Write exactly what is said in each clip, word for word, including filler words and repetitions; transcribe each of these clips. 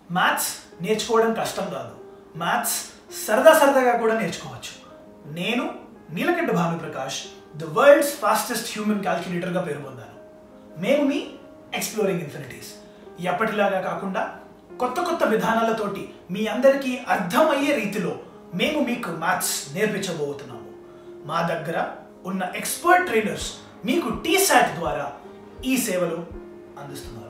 Maths నేర్చుకోవడం కష్టం కాదు, మ్యాథ్స్ సరదా సరదాగా కూడా నేర్చుకోవచ్చు. నేను Neelakanta Bhanuprakash the world's fastest human క్యాల్కులేటర్గా పేరు పొందాను. మేము మీ ఎక్స్ప్లోరింగ్ ఇన్ఫినిటీస్. ఎప్పటిలాగా కాకుండా కొత్త కొత్త విధానాలతోటి మీ అందరికీ అర్థమయ్యే రీతిలో మేము మీకు మ్యాథ్స్ నేర్పించబోతున్నాము. మా దగ్గర ఉన్న ఎక్స్పర్ట్ ట్రైనర్స్ మీకు టీ శాట్ ద్వారా ఈ సేవలు అందిస్తున్నారు.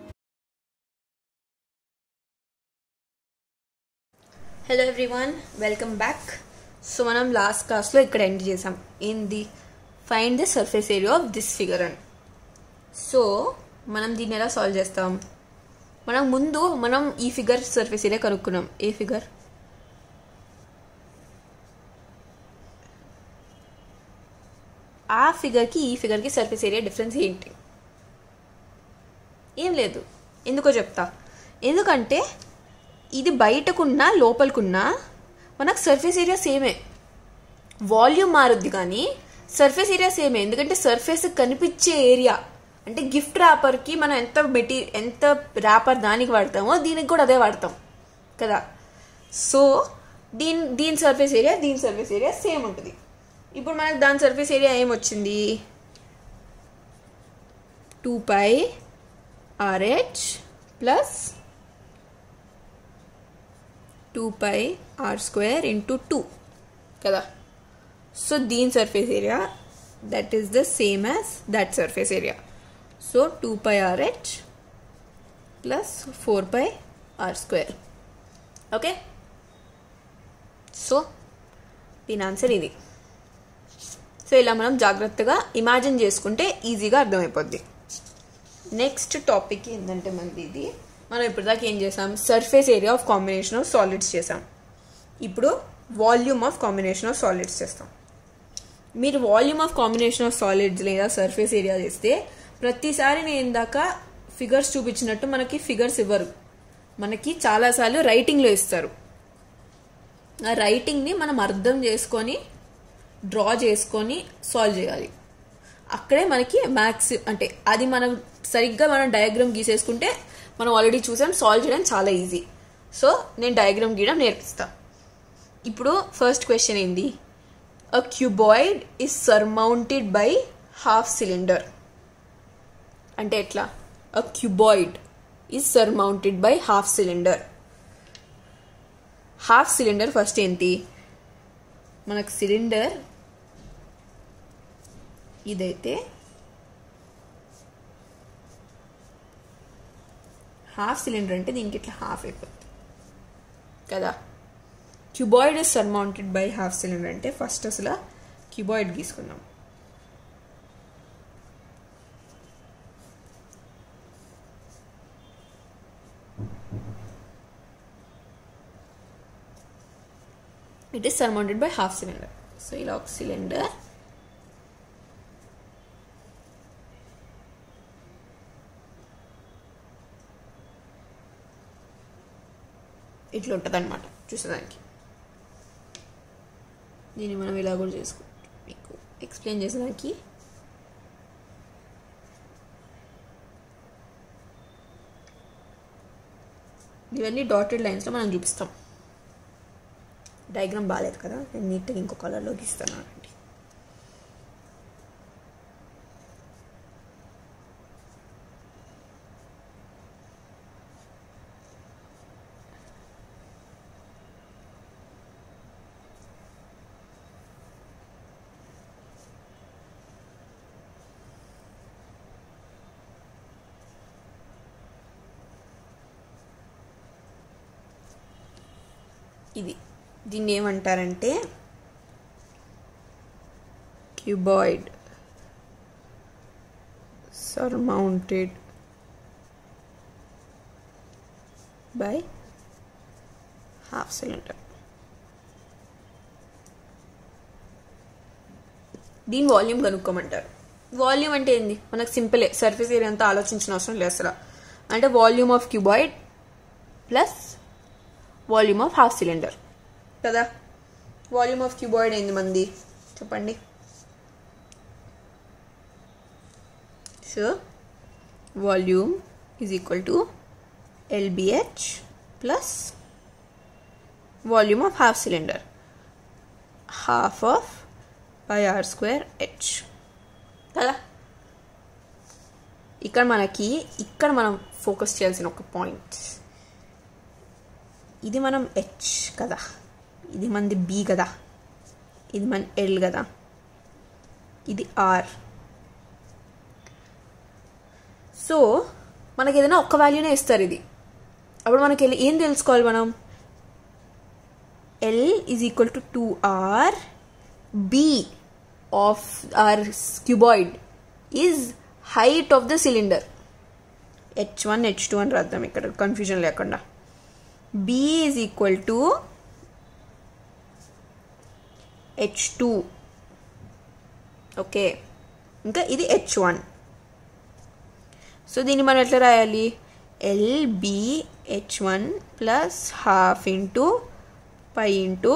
Hello everyone, welcome back. So మనం లాస్ట్ క్లాస్లో ఇక్కడ ఎండ్ చేసాం. ఏంది? Find the surface area of this figure అని. సో మనం దీన్ని ఎలా సాల్వ్ చేస్తాం? మనం ముందు మనం ఈ ఫిగర్ సర్ఫేస్ ఏరియా కనుక్కున్నాం. ఏ ఫిగర్? ఆ ఫిగర్కి ఈ ఫిగర్కి సర్ఫేస్ ఏరియా డిఫరెన్స్ ఏంటి? ఏం లేదు. ఎందుకో చెప్తా. ఎందుకంటే ఇది బయటకున్నా లోపలికున్నా మనకు సర్ఫేస్ ఏరియా సేమే. వాల్యూమ్ మారుద్ది కానీ సర్ఫేస్ ఏరియా సేమే. ఎందుకంటే సర్ఫేస్ కనిపించే ఏరియా అంటే గిఫ్ట్ ర్యాపర్కి మనం ఎంత మెటీ ఎంత ర్యాపర్ దానికి వాడతామో దీనికి కూడా అదే వాడతాం కదా. సో దీని దీని సర్ఫేస్ ఏరియా దీని సర్ఫేస్ ఏరియా సేమ్ ఉంటుంది. ఇప్పుడు మనకు దాని సర్ఫేస్ ఏరియా ఏమొచ్చింది? Two pi r h plus two pi r square into two కదా. సో దీని surface area that is the same as that surface area. So two pi r h plus four pi r square. Okay, so దీని answer ఇది. సో ఇలా మనం జాగ్రత్తగా imagine చేసుకుంటే ఈజీగా అర్థమైపోద్ది. నెక్స్ట్ టాపిక్ ఏంటంటే మనది ఇది. మనం ఇప్పటిదాకా ఏం చేసాం? Surface area of combination of solids చేసాం. ఇప్పుడు volume of combination of solids చేస్తాం. మీరు volume of combination of solids లేదా సర్ఫేస్ ఏరియా చేస్తే ప్రతిసారి నేను ఇందాక ఫిగర్స్ చూపించినట్టు మనకి ఫిగర్స్ ఇవ్వరు, మనకి చాలాసార్లు రైటింగ్లో ఇస్తారు. ఆ రైటింగ్ని మనం అర్థం చేసుకొని డ్రా చేసుకొని సాల్వ్ చేయాలి. అక్కడే మనకి మ్యాథ్స్ అంటే అది మనం సరిగ్గా మనం డయాగ్రామ్ గీసేసుకుంటే మనం ఆల్రెడీ చూసాం, సాల్వ్ చేయడం చాలా ఈజీ. సో నేను డయాగ్రామ్ గీయడం నేర్పిస్తా. ఇప్పుడు ఫస్ట్ క్వశ్చన్ ఏంది? A cuboid is surmounted by half cylinder. అంటే ఎట్లా? A cuboid is surmounted by half cylinder. Half cylinder first ఏంటి? మనకు సిలిండర్ ఇదైతే హాఫ్ సిలిండర్ అంటే దీనికి ఇట్లా హాఫ్ అయిపోతుంది కదా. Cuboid is surmounted by half cylinder అంటే ఫస్ట్ అసలు క్యూబాయిడ్ గీసుకున్నాం. It is surmounted by half cylinder. So ఇలా ఒక సిలిండర్, ఇట్లా ఉంటుంది అనమాట చూసేదానికి. దీన్ని మనం ఇలా కూడా చేసుకుంటాం. మీకు ఎక్స్ప్లెయిన్ చేసేదానికి ఇవన్నీ డాటెడ్ లైన్స్లో మనం చూపిస్తాం. డయాగ్రామ్ బాగాలేదు కదా, నేను నీట్గా ఇంకో కలర్లో గీస్తాను అండి. ఇది దీన్ని ఏమంటారంటే cuboid surmounted by half cylinder. దీని వాల్యూమ్ కనుక్కోమంటారు. వాల్యూమ్ అంటే ఏంది? మనకు సింపులే, సర్ఫేస్ ఏరియా అంతా ఆలోచించిన అవసరం లేదు అసలు. అంటే volume of cuboid plus volume of half cylinder కదా. వాల్యూమ్ ఆఫ్ క్యూబాయిడ్ ఏంది మంది చెప్పండి? So volume is equal to L B H plus volume of half cylinder, half of pi r square h కదా. ఇక్కడ మనకి ఇక్కడ మనం ఫోకస్ చేయాల్సిన ఒక పాయింట్, ఇది మనం హెచ్ కదా, ఇది మనది బి కదా, ఇది మన ఎల్ కదా, ఇది ఆర్. సో మనకి ఏదైనా ఒక్క వాల్యూనే ఇస్తారు ఇది. అప్పుడు మనకి ఏం తెలుసుకోవాలి మనం, l is equal to two r, b of r cuboid is height of the cylinder. H one h two అని రాద్దాం ఇక్కడ కన్ఫ్యూజన్ లేకుండా. B is equal to h two, okay. ఇంకా ఇది హెచ్ వన్. సో దీన్ని మనం ఎట్లా రాయాలి, l b h one plus half into pi into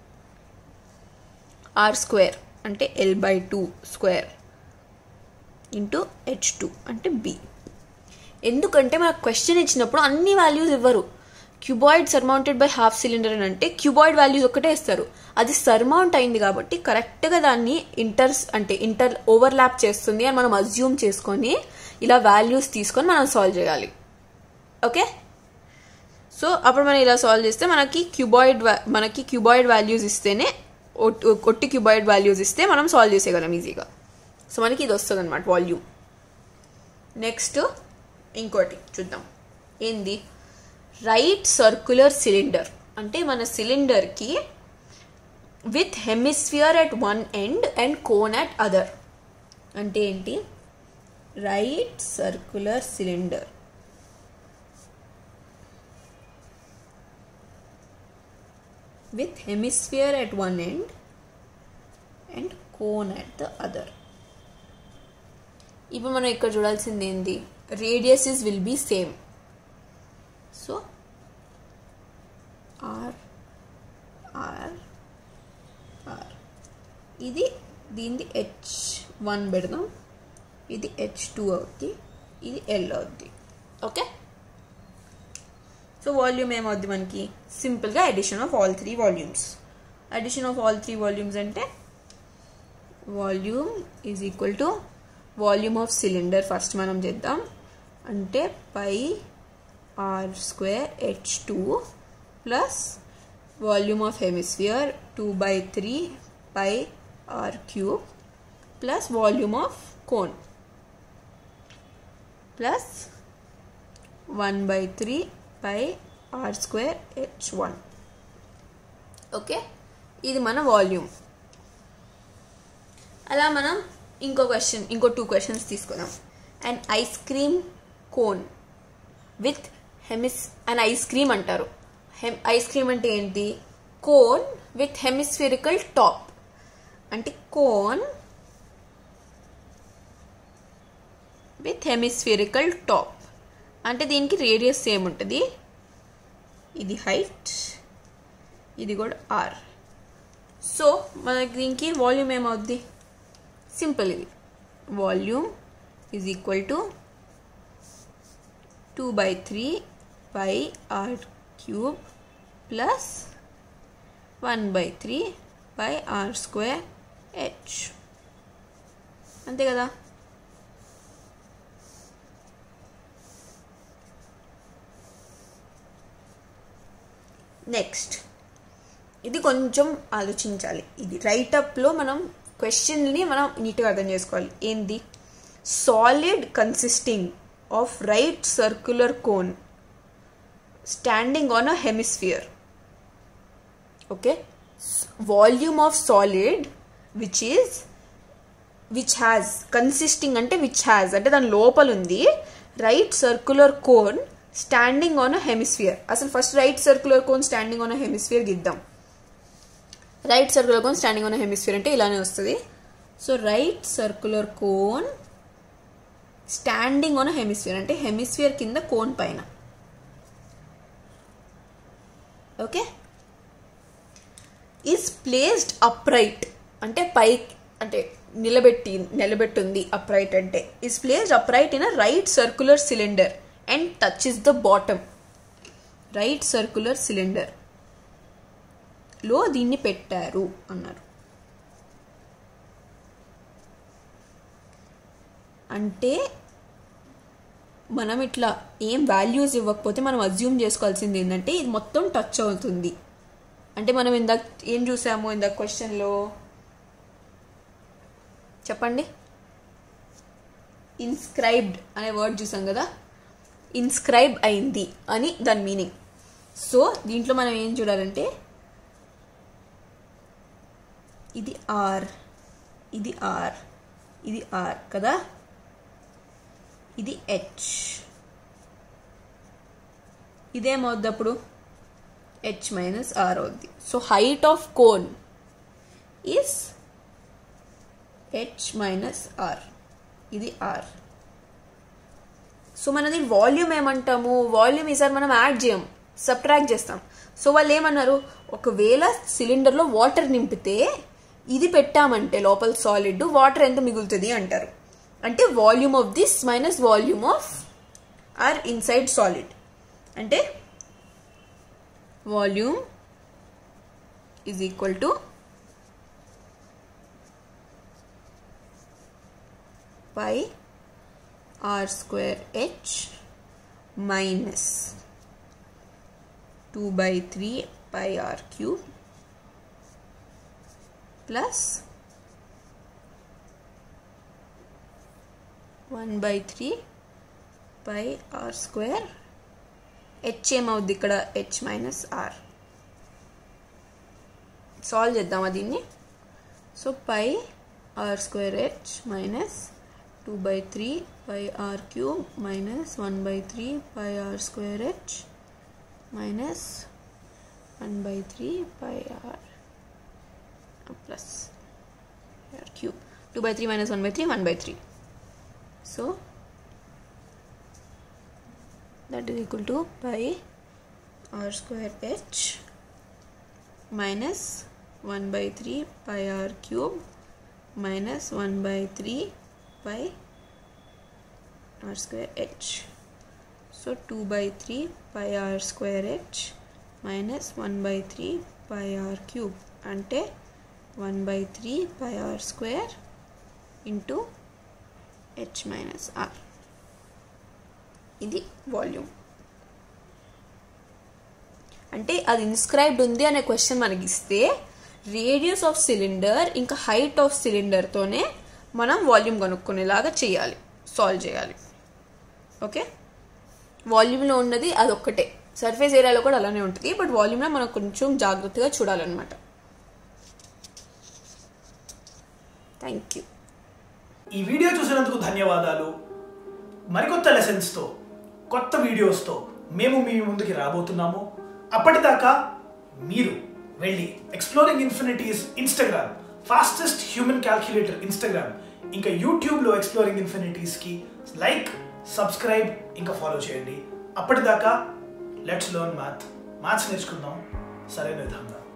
r square అంటే l by two square into h two అంటే బి. ఎందుకంటే మనకు క్వశ్చన్ ఇచ్చినప్పుడు అన్ని వాల్యూస్ ఇవ్వరు. Cuboid surmounted by half cylinder అని అంటే క్యూబాయిడ్ వాల్యూస్ ఒకటే ఇస్తారు. అది సర్మౌంట్ అయింది కాబట్టి కరెక్ట్గా దాన్ని ఇంటర్స్ అంటే ఇంటర్ ఓవర్లాప్ చేస్తుంది అని మనం అజ్యూమ్ చేసుకొని ఇలా వాల్యూస్ తీసుకొని మనం సాల్వ్ చేయాలి. ఓకే, సో అప్పుడు మనం ఇలా సాల్వ్ చేస్తే మనకి క్యూబాయిడ్ మనకి క్యూబాయిడ్ వాల్యూస్ ఇస్తేనే ఒట్టి క్యూబాయిడ్ వాల్యూస్ ఇస్తే మనం సాల్వ్ చేసేయగలం ఈజీగా. సో మనకి ఇది వస్తుంది అనమాట వాల్యూమ్. నెక్స్ట్ ఇంకోటి చూద్దాం, ఏంది, రైట్ సర్క్యులర్ సిలిండర్ అంటే మన సిలిండర్కి with hemisphere at one end and cone at other. అంటే ఏంటి, right circular cylinder with hemisphere at one end and cone at the other. ఇప్పుడు మనం ఇక్కడ చూడాల్సింది ఏంది, radiuses will be same. So r r r ఇది దీనిది హెచ్ వన్ పెడదాం, ఇది హెచ్ టూ అవుద్ది, ఇది ఎల్ అవుద్ది. ఓకే, సో వాల్యూమ్ ఏమవుద్ది మనకి, సింపుల్గా addition of all three volumes. Addition of all three volumes అంటే volume is equal to volume of cylinder first మనం చేద్దాం, అంటే pi r square h two plus volume of hemisphere two by three pi r cube plus volume of cone plus one by three pi r square h one. Okay, ఇది మన volume. అలా మనం ఇంకో question ఇంకో two questions తీసుకుందాం. And ice cream cone with హెమిస్ and ice cream అంటారు. హెమ్ ఐస్ క్రీమ్ అంటే ఏంటి, కోన్ విత్ హెమిస్ఫిరికల్ టాప్. అంటే కోన్ విత్ హెమిస్ఫిరికల్ టాప్ అంటే దీనికి రేడియస్ సేమ్ ఉంటుంది, ఇది హైట్, ఇది కూడా ఆర్. సో మనకి దీనికి వాల్యూమ్ ఏమవుద్ది, సింపుల్, ఇది volume is equal to two by three pi r cube plus one by three pi r square h. అంతే కదా. నెక్స్ట్ ఇది కొంచెం ఆలోచించాలి. ఇది రైటప్లో మనం క్వశ్చన్ని మనం నీట్గా అర్థం చేసుకోవాలి. ఏంది, solid consisting of right circular cone standing on a hemisphere. Okay, volume of solid which is which has consisting అంటే విచ్ హ్యాజ్ అంటే దాని లోపల ఉంది right circular cone standing on a hemisphere. అసలు first right circular cone standing on a hemisphere గిద్దాం. Right circular cone standing on a hemisphere అంటే ఇలానే వస్తుంది. So right circular cone standing on a hemisphere అంటే హెమిస్ఫియర్ కింద cone పైన. Okay, is placed upright అంటే పై అంటే నిలబెట్టి నిలబెట్టుంది. అప్రైట్ అంటే is placed upright in a right circular cylinder and touches the bottom. Right circular cylinder లో దీన్ని పెట్టారు అన్నారు. అంటే మనం ఇట్లా ఏం వాల్యూస్ ఇవ్వకపోతే మనం అజ్యూమ్ చేసుకోవాల్సింది ఏంటంటే ఇది మొత్తం టచ్ అవుతుంది. అంటే మనం ఇందాక ఏం చూసాము ఇందాక క్వశ్చన్లో చెప్పండి, ఇన్స్క్రైబ్డ్ అనే వర్డ్ చూసాం కదా, ఇన్స్క్రైబ్ అయింది అని దాని మీనింగ్. సో దీంట్లో మనం ఏం చూడాలంటే ఇది ఆర్, ఇది ఆర్, ఇది ఆర్ కదా, ఇది హెచ్, ఇదేమవుద్ది అప్పుడు హెచ్ మైనస్ ఆర్ అవుద్ది. So height of cone is h minus r, ఇది ఆర్. సో మనది వాల్యూమ్ ఏమంటాము, వాల్యూమ్ ఈసారి మనం యాడ్ చేయం, సబ్ట్రాక్ట్ చేస్తాం. సో వాళ్ళు ఏమన్నారు, ఒకవేళ సిలిండర్లో వాటర్ నింపితే ఇది పెట్టామంటే లోపల సాలిడ్ వాటర్ ఎంత మిగులుతుంది అంటారు. అంటే volume of this minus volume of r inside solid. అంటే volume is equal to pi r square h minus two by three pi r cube plus one by three pi r square. H ఏమవుద్ది ఇక్కడ h minus r. Solve చేద్దామా దీన్ని. So pi r square h minus two by three pi r cube minus one by three pi r square h minus one by three pi are plus r cube. Two by three minus one by three one by three. So that is equal to pi r square h minus one by three pi r cube minus one by three pi r square h. So two by three pi r square h minus one by three pi r cube ante one by three pi r square into h minus r. ఇది వాల్యూమ్. అంటే అది inscribed ఉంది అనే question మనకి ఇస్తే radius of cylinder ఇంకా height of సిలిండర్తోనే మనం వాల్యూమ్ కనుక్కునేలాగా చేయాలి, సాల్వ్ చేయాలి. ఓకే, వాల్యూమ్లో ఉన్నది అదొక్కటే, సర్ఫేస్ ఏరియాలో కూడా అలానే ఉంటుంది, బట్ వాల్యూమ్లో మనం కొంచెం జాగ్రత్తగా చూడాలన్నమాట. Thank you. ఈ వీడియో చూసినందుకు ధన్యవాదాలు. మరికొత్త లెసన్స్తో కొత్త వీడియోస్తో మేము మీ ముందుకి రాబోతున్నాము. అప్పటిదాకా మీరు వెళ్ళి exploring infinities Instagram, fastest human calculator Instagram, ఇంకా యూట్యూబ్లో ఎక్స్ప్లోరింగ్ ఇన్ఫినిటీస్కి లైక్, సబ్స్క్రైబ్ ఇంకా ఫాలో చేయండి. అప్పటిదాకా లెట్స్ లెర్న్ మ్యాథ్, మ్యాథ్స్ నేర్చుకుందాం సరైన విధంగా.